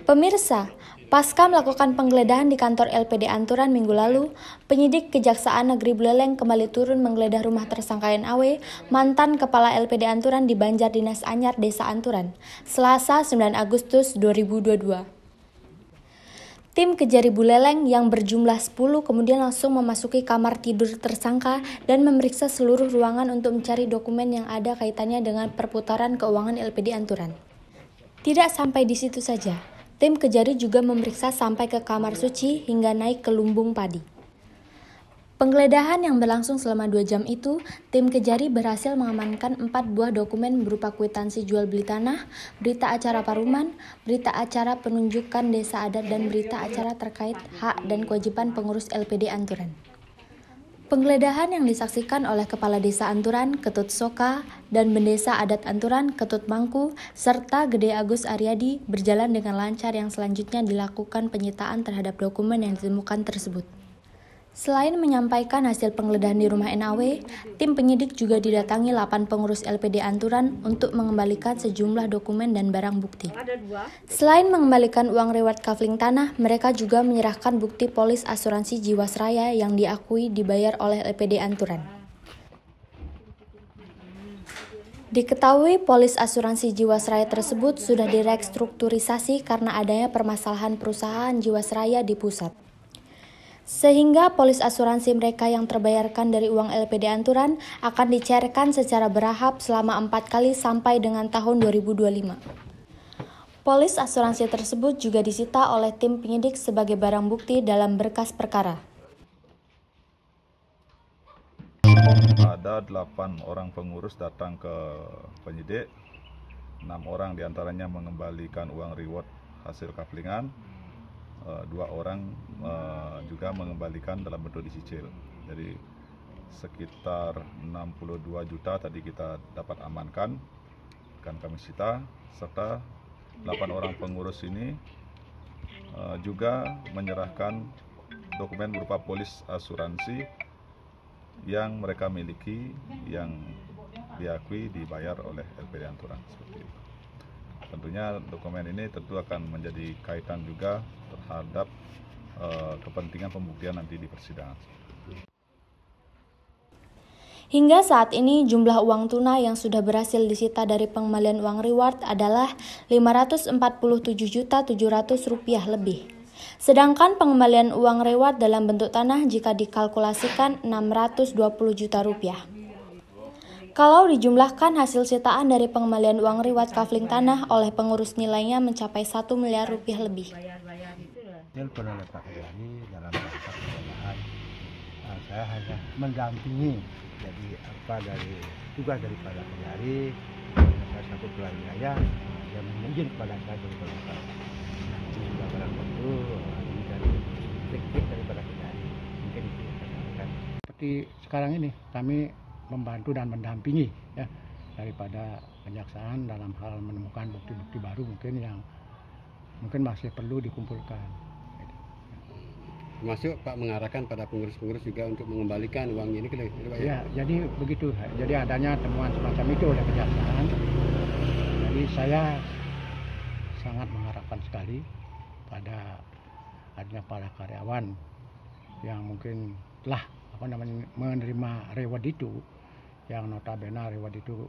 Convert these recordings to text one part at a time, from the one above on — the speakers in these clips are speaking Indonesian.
Pemirsa, pasca melakukan penggeledahan di kantor LPD Anturan minggu lalu, penyidik Kejaksaan Negeri Buleleng kembali turun menggeledah rumah tersangka NAW, mantan Kepala LPD Anturan di Banjar Dinas Anyar, Desa Anturan, Selasa 9 Agustus 2022. Tim Kejari Buleleng yang berjumlah 10 kemudian langsung memasuki kamar tidur tersangka dan memeriksa seluruh ruangan untuk mencari dokumen yang ada kaitannya dengan perputaran keuangan LPD Anturan. Tidak sampai di situ saja. Tim Kejari juga memeriksa sampai ke kamar suci hingga naik ke lumbung padi. Penggeledahan yang berlangsung selama 2 jam itu, tim Kejari berhasil mengamankan 4 buah dokumen berupa kwitansi jual beli tanah, berita acara paruman, berita acara penunjukan desa adat dan berita acara terkait hak dan kewajiban pengurus LPD Anturan. Penggeledahan yang disaksikan oleh Kepala Desa Anturan, Ketut Soka, dan Bendesa Adat Anturan, Ketut Mangku, serta Gede Agus Aryadi berjalan dengan lancar yang selanjutnya dilakukan penyitaan terhadap dokumen yang ditemukan tersebut. Selain menyampaikan hasil penggeledahan di rumah NAW, tim penyidik juga didatangi 8 pengurus LPD Anturan untuk mengembalikan sejumlah dokumen dan barang bukti. Selain mengembalikan uang reward kafling tanah, mereka juga menyerahkan bukti polis asuransi Jiwasraya yang diakui dibayar oleh LPD Anturan. Diketahui polis asuransi Jiwasraya tersebut sudah direstrukturisasi karena adanya permasalahan perusahaan Jiwasraya di pusat. Sehingga polis asuransi mereka yang terbayarkan dari uang LPD Anturan akan dicairkan secara bertahap selama 4 kali sampai dengan tahun 2025. Polis asuransi tersebut juga disita oleh tim penyidik sebagai barang bukti dalam berkas perkara. Ada 8 orang pengurus datang ke penyidik, 6 orang diantaranya mengembalikan uang reward hasil kaflingan, 2 orang juga mengembalikan dalam bentuk disicil. Jadi sekitar 62 juta tadi kita dapat amankan, akan kami sita, serta 8 orang pengurus ini juga menyerahkan dokumen berupa polis asuransi yang mereka miliki yang diakui dibayar oleh LPD Anturan, seperti itu. Tentunya dokumen ini tentu akan menjadi kaitan juga terhadap kepentingan pembuktian nanti di persidangan. Hingga saat ini jumlah uang tunai yang sudah berhasil disita dari pengembalian uang reward adalah Rp547.700 lebih. Sedangkan pengembalian uang reward dalam bentuk tanah jika dikalkulasikan Rp620 juta. Kalau dijumlahkan hasil sitaan dari pengembalian uang reward kafling tanah oleh pengurus nilainya mencapai Rp1 miliar lebih. Dalam rangka penggeledahan, saya hanya mendampingi. Jadi dari tugas daripada Kejari, saya satu kepala wilayah yang mungkin kepada saya sebagai juga barang tentu dari teknik daripada Kejari. Mungkin itu yang saya sampaikan. Seperti sekarang ini kami membantu dan mendampingi ya daripada kejaksaan dalam hal menemukan bukti-bukti baru mungkin yang mungkin masih perlu dikumpulkan. Termasuk Pak mengarahkan pada pengurus-pengurus juga untuk mengembalikan uang ini ke Pak? Ya, jadi begitu. Jadi adanya temuan semacam itu oleh kejaksaan. Jadi saya sangat mengharapkan sekali pada adanya para karyawan yang mungkin telah menerima reward itu, yang notabene reward itu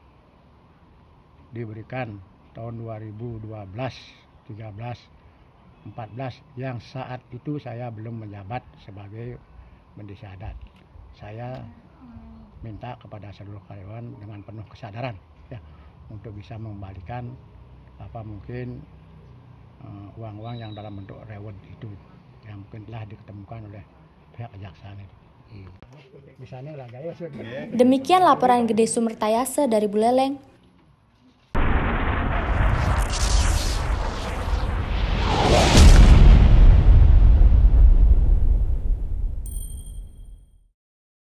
diberikan tahun 2012, 13, 14 yang saat itu saya belum menjabat sebagai Bendesa Adat. Saya minta kepada seluruh karyawan dengan penuh kesadaran ya untuk bisa mengembalikan mungkin uang-uang yang dalam bentuk reward itu yang mungkin telah diketemukan oleh pihak kejaksaan itu. Demikian laporan Gede Sumertayase dari Buleleng.